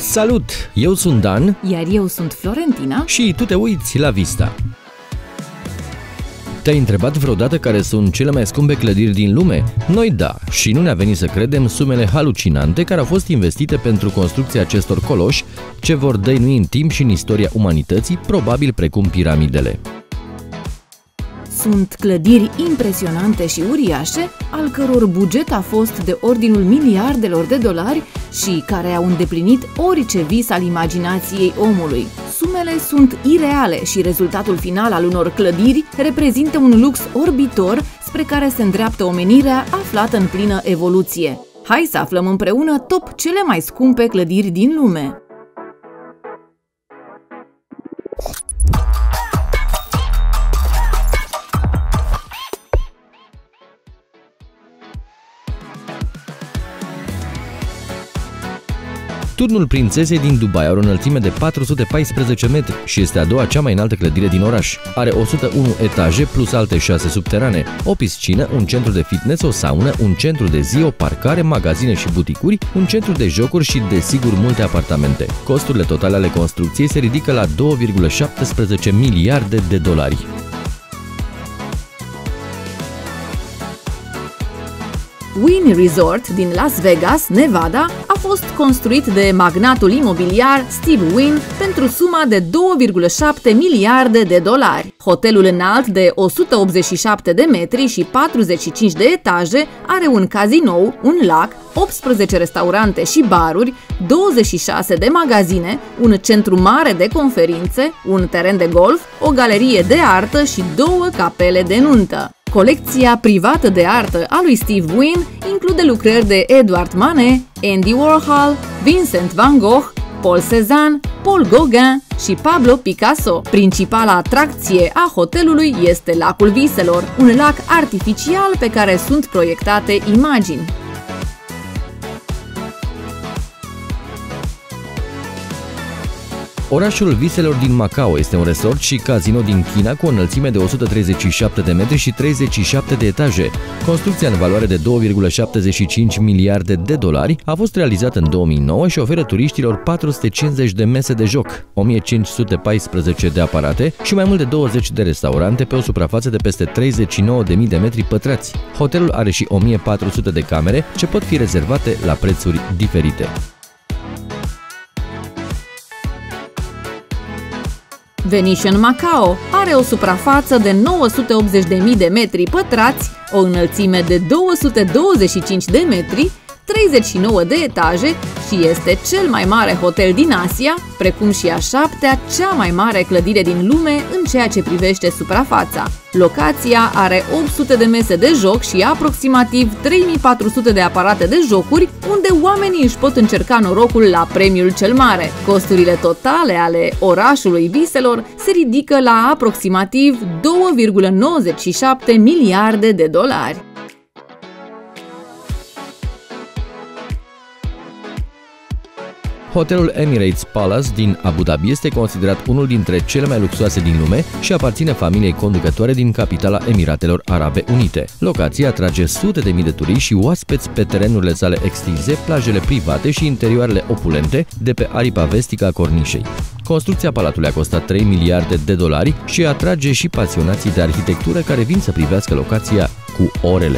Salut! Eu sunt Dan. Iar eu sunt Florentina. Și tu te uiți la Vista. Te-ai întrebat vreodată care sunt cele mai scumpe clădiri din lume? Noi da, și nu ne-a venit să credem sumele halucinante care au fost investite pentru construcția acestor coloși, ce vor dăinui în timp și în istoria umanității, probabil precum piramidele. Sunt clădiri impresionante și uriașe, al căror buget a fost de ordinul miliardelor de dolari și care au îndeplinit orice vis al imaginației omului. Sumele sunt ireale și rezultatul final al unor clădiri reprezintă un lux orbitor spre care se îndreaptă omenirea aflată în plină evoluție. Hai să aflăm împreună top cele mai scumpe clădiri din lume! Turnul Prințesei din Dubai are o înălțime de 414 metri și este a doua cea mai înaltă clădire din oraș. Are 101 etaje plus alte 6 subterane, o piscină, un centru de fitness, o saună, un centru de zi, o parcare, magazine și buticuri, un centru de jocuri și, desigur, multe apartamente. Costurile totale ale construcției se ridică la 2,17 miliarde de dolari. Wynn Resort din Las Vegas, Nevada, a fost construit de magnatul imobiliar Steve Wynn pentru suma de 2,7 miliarde de dolari. Hotelul înalt de 187 de metri și 45 de etaje are un cazinou, un lac, 18 restaurante și baruri, 26 de magazine, un centru mare de conferințe, un teren de golf, o galerie de artă și 2 capele de nuntă. Colecția privată de artă a lui Steve Wynn include lucrări de Edward Manet, Andy Warhol, Vincent van Gogh, Paul Cézanne, Paul Gauguin și Pablo Picasso. Principala atracție a hotelului este Lacul Viselor, un lac artificial pe care sunt proiectate imagini. Orașul Viselor din Macao este un resort și casino din China cu o înălțime de 137 de metri și 37 de etaje. Construcția în valoare de 2,75 miliarde de dolari a fost realizată în 2009 și oferă turiștilor 450 de mese de joc, 1514 de aparate și mai mult de 20 de restaurante pe o suprafață de peste 39.000 de metri pătrați. Hotelul are și 1400 de camere ce pot fi rezervate la prețuri diferite. Venetian Macao are o suprafață de 980.000 de metri pătrați, o înălțime de 225 de metri, 39 de etaje și este cel mai mare hotel din Asia, precum și a 7-a cea mai mare clădire din lume în ceea ce privește suprafața. Locația are 800 de mese de joc și aproximativ 3400 de aparate de jocuri, unde oamenii își pot încerca norocul la premiul cel mare. Costurile totale ale orașului Viselor se ridică la aproximativ 2,97 miliarde de dolari. Hotelul Emirates Palace din Abu Dhabi este considerat unul dintre cele mai luxoase din lume și aparține familiei conducătoare din capitala Emiratelor Arabe Unite. Locația atrage sute de mii de turiști și oaspeți pe terenurile sale extinse, plajele private și interioarele opulente de pe aripa vestică a cornișei. Construcția palatului a costat 3 miliarde de dolari și atrage și pasionații de arhitectură care vin să privească locația cu orele.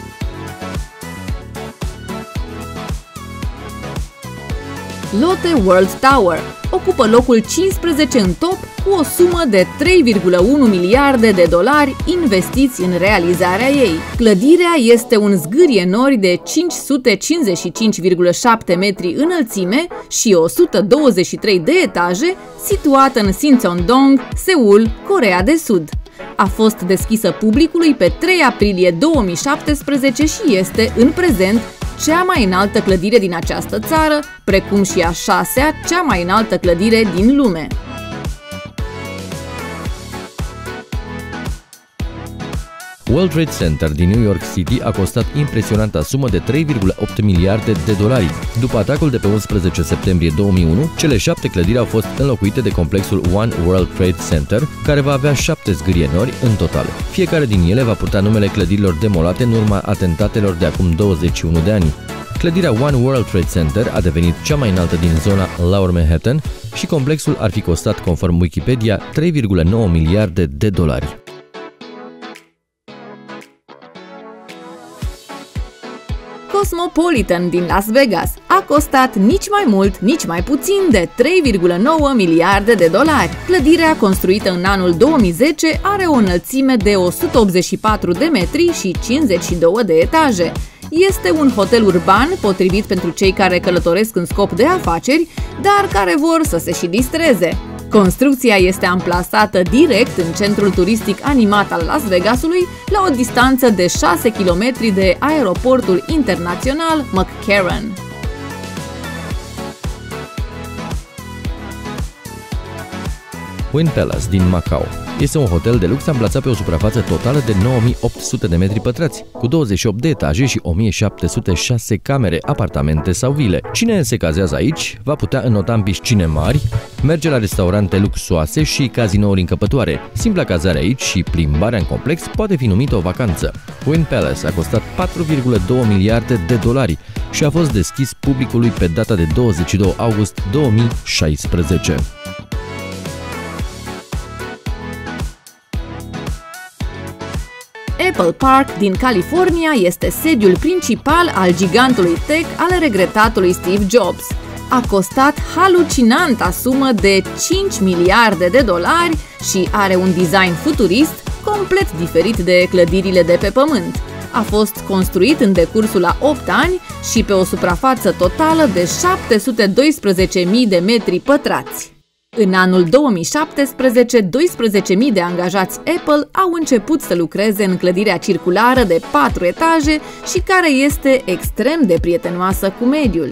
Lotte World Tower ocupă locul 15 în top cu o sumă de 3,1 miliarde de dolari investiți în realizarea ei. Clădirea este un zgârie nori de 555,7 metri înălțime și 123 de etaje, situată în Sincheon-dong, Seul, Coreea de Sud. A fost deschisă publicului pe 3 aprilie 2017 și este, în prezent, cea mai înaltă clădire din această țară, precum și a 6-a cea mai înaltă clădire din lume. World Trade Center din New York City a costat impresionanta sumă de 3,8 miliarde de dolari. După atacul de pe 11 septembrie 2001, cele 7 clădiri au fost înlocuite de complexul One World Trade Center, care va avea 7 zgârienori în total. Fiecare din ele va purta numele clădirilor demolate în urma atentatelor de acum 21 de ani. Clădirea One World Trade Center a devenit cea mai înaltă din zona Lower Manhattan și complexul ar fi costat, conform Wikipedia, 3,9 miliarde de dolari. Cosmopolitan din Las Vegas a costat nici mai mult, nici mai puțin de 3,9 miliarde de dolari. Clădirea, construită în anul 2010, are o înălțime de 184 de metri și 52 de etaje. Este un hotel urban potrivit pentru cei care călătoresc în scop de afaceri, dar care vor să se și distreze. Construcția este amplasată direct în centrul turistic animat al Las Vegasului, la o distanță de 6 km de aeroportul internațional McCarran. Wynn Palace din Macau este un hotel de lux amplasat pe o suprafață totală de 9800 de metri pătrați, cu 28 de etaje și 1706 camere, apartamente sau vile. Cine se cazează aici va putea înota în piscine mari, merge la restaurante luxoase și cazinouri încăpătoare. Simpla cazare aici și plimbarea în complex poate fi numită o vacanță. Wynn Palace a costat 4,2 miliarde de dolari și a fost deschis publicului pe data de 22 august 2016. Apple Park din California este sediul principal al gigantului tech al regretatului Steve Jobs. A costat halucinanta sumă de 5 miliarde de dolari și are un design futurist complet diferit de clădirile de pe pământ. A fost construit în decursul a 8 ani și pe o suprafață totală de 712.000 de metri pătrați. În anul 2017, 12.000 de angajați Apple au început să lucreze în clădirea circulară de 4 etaje și care este extrem de prietenoasă cu mediul.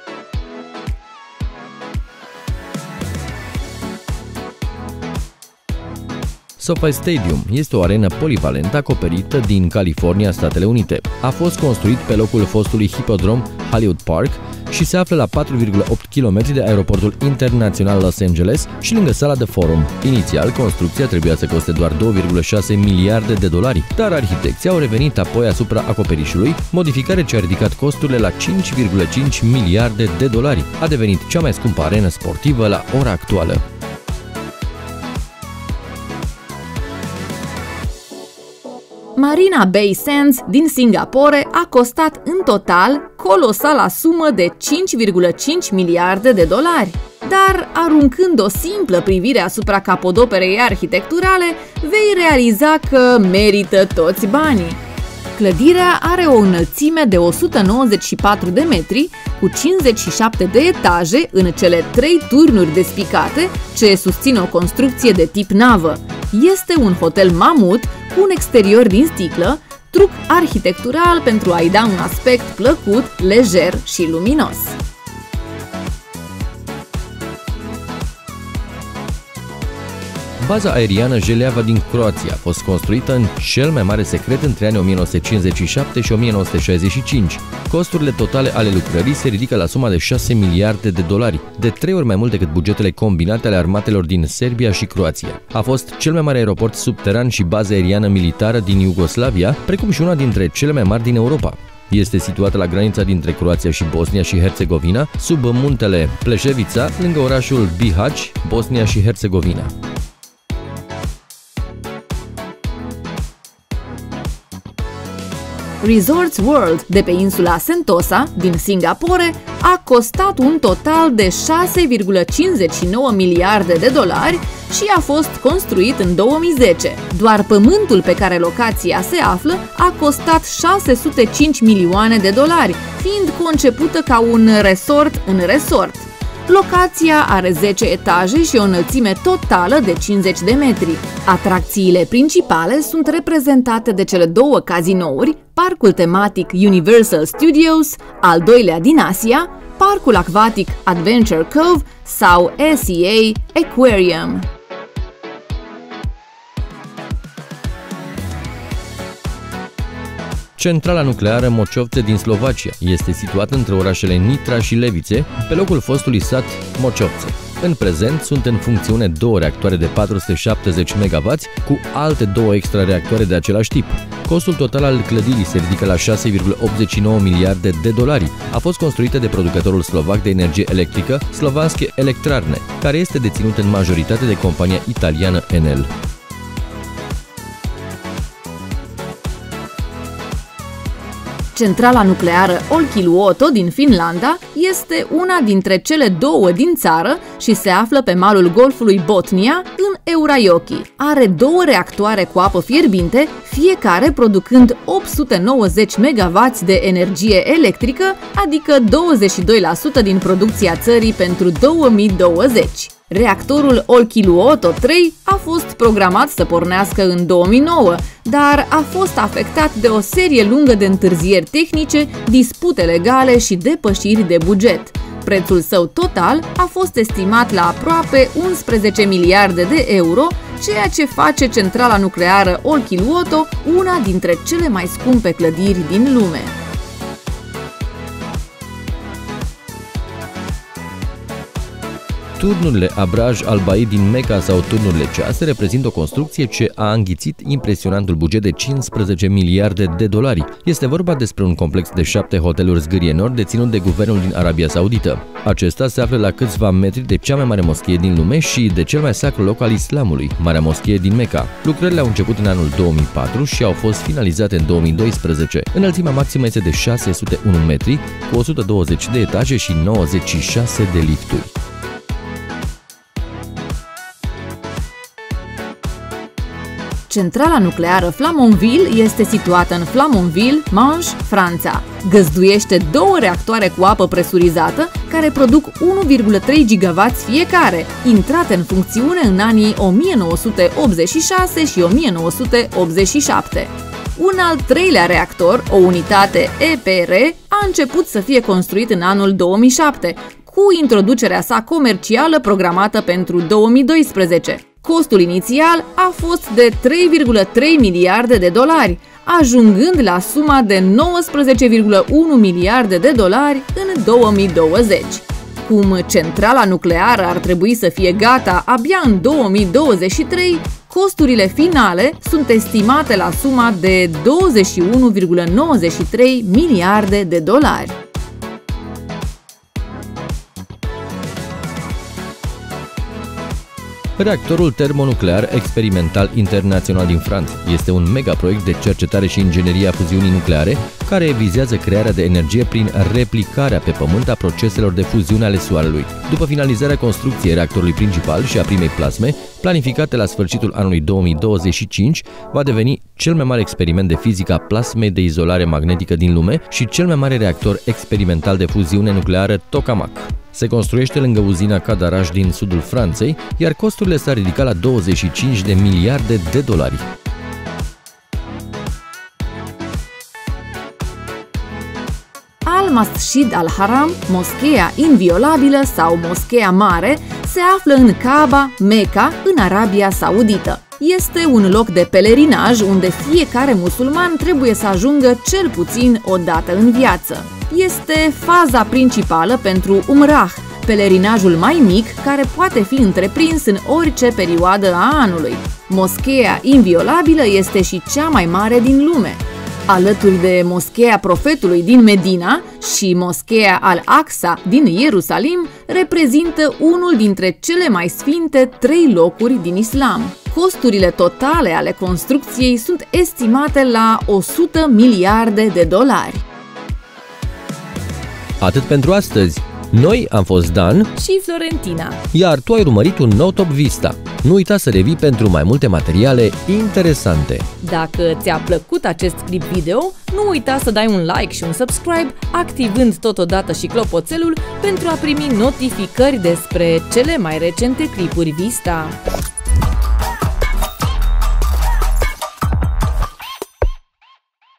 SoFi Stadium este o arenă polivalentă acoperită din California, Statele Unite. A fost construit pe locul fostului hipodrom Hollywood Park și se află la 4,8 km de aeroportul internațional Los Angeles și lângă sala de forum. Inițial, construcția trebuia să coste doar 2,6 miliarde de dolari, dar arhitecții au revenit apoi asupra acoperișului, modificare ce a ridicat costurile la 5,5 miliarde de dolari. A devenit cea mai scumpă arenă sportivă la ora actuală. Marina Bay Sands din Singapore a costat în total colosala sumă de 5,5 miliarde de dolari. Dar, aruncând o simplă privire asupra capodoperei arhitecturale, vei realiza că merită toți banii. Clădirea are o înălțime de 194 de metri, cu 57 de etaje în cele 3 turnuri despicate ce susțin o construcție de tip navă. Este un hotel mamut cu un exterior din sticlă, truc arhitectural pentru a-i da un aspect plăcut, lejer și luminos. Baza aeriană Jeleava din Croația a fost construită în cel mai mare secret între anii 1957 și 1965. Costurile totale ale lucrării se ridică la suma de 6 miliarde de dolari, de 3 ori mai mult decât bugetele combinate ale armatelor din Serbia și Croația. A fost cel mai mare aeroport subteran și bază aeriană militară din Iugoslavia, precum și una dintre cele mai mari din Europa. Este situată la granița dintre Croația și Bosnia și Herțegovina, sub muntele Pleșevița, lângă orașul Bihać, Bosnia și Herțegovina. Resorts World de pe insula Sentosa din Singapore a costat un total de 6,59 miliarde de dolari și a fost construit în 2010. Doar pământul pe care locația se află a costat 605 milioane de dolari, fiind concepută ca un resort în resort. Locația are 10 etaje și o înălțime totală de 50 de metri. Atracțiile principale sunt reprezentate de cele 2 cazinouri, parcul tematic Universal Studios, al doilea din Asia, parcul acvatic Adventure Cove sau SEA Aquarium. Centrala nucleară Mochovce din Slovacia este situată între orașele Nitra și Levice, pe locul fostului sat Mochovce. În prezent sunt în funcțiune 2 reactoare de 470 MW cu alte 2 extra reactoare de același tip. Costul total al clădirii se ridică la 6,89 miliarde de dolari. A fost construită de producătorul slovac de energie electrică Slovenské elektrárne, care este deținut în majoritate de compania italiană Enel. Centrala nucleară Olkiluoto din Finlanda este una dintre cele 2 din țară și se află pe malul golfului Botnia, în Eurajoki. Are 2 reactoare cu apă fierbinte, fiecare producând 890 MW de energie electrică, adică 22% din producția țării pentru 2020. Reactorul Olkiluoto 3 a fost programat să pornească în 2009, dar a fost afectat de o serie lungă de întârzieri tehnice, dispute legale și depășiri de buget. Prețul său total a fost estimat la aproape 11 miliarde de euro, ceea ce face centrala nucleară Olkiluoto una dintre cele mai scumpe clădiri din lume. Turnurile Abraj Al Baid din Mecca sau turnurile cease reprezintă o construcție ce a înghițit impresionantul buget de 15 miliarde de dolari. Este vorba despre un complex de 7 hoteluri zgârie nord deținut de guvernul din Arabia Saudită. Acesta se află la câțiva metri de cea mai mare moschee din lume și de cel mai sacru loc al islamului, Marea Moschee din Mecca. Lucrările au început în anul 2004 și au fost finalizate în 2012. Înălțimea maximă este de 601 metri, cu 120 de etaje și 96 de lifturi. Centrala nucleară Flamanville este situată în Flamanville, Manche, Franța. Găzduiește 2 reactoare cu apă presurizată care produc 1,3 GW fiecare, intrate în funcțiune în anii 1986 și 1987. Un al 3-lea reactor, o unitate EPR, a început să fie construit în anul 2007, cu introducerea sa comercială programată pentru 2012. Costul inițial a fost de 3,3 miliarde de dolari, ajungând la suma de 19,1 miliarde de dolari în 2020. Cum centrala nucleară ar trebui să fie gata abia în 2023, costurile finale sunt estimate la suma de 21,93 miliarde de dolari. Reactorul termonuclear experimental internațional din Franța este un megaproiect de cercetare și inginerie a fuziunii nucleare care vizează crearea de energie prin replicarea pe Pământ a proceselor de fuziune ale Soarelui. După finalizarea construcției reactorului principal și a primei plasme, planificate la sfârșitul anului 2025, va deveni cel mai mare experiment de fizică a plasmei de izolare magnetică din lume și cel mai mare reactor experimental de fuziune nucleară Tokamak. Se construiește lângă uzina Cadarache din sudul Franței, iar costurile s-ar ridica la 25 de miliarde de dolari. Al-Masjid Al-Haram, moscheea inviolabilă sau moscheea mare, se află în Kaaba, Mecca, în Arabia Saudită. Este un loc de pelerinaj unde fiecare musulman trebuie să ajungă cel puțin o dată în viață. Este faza principală pentru Umrah, pelerinajul mai mic care poate fi întreprins în orice perioadă a anului. Moscheea inviolabilă este și cea mai mare din lume. Alături de moscheea Profetului din Medina și moscheea Al-Aqsa din Ierusalim, reprezintă unul dintre cele mai sfinte 3 locuri din islam. Costurile totale ale construcției sunt estimate la 100 miliarde de dolari. Atât pentru astăzi. Noi am fost Dan și Florentina, iar tu ai urmărit un nou Top Vista. Nu uita să revii pentru mai multe materiale interesante. Dacă ți-a plăcut acest clip video, nu uita să dai un like și un subscribe, activând totodată și clopoțelul pentru a primi notificări despre cele mai recente clipuri Vista.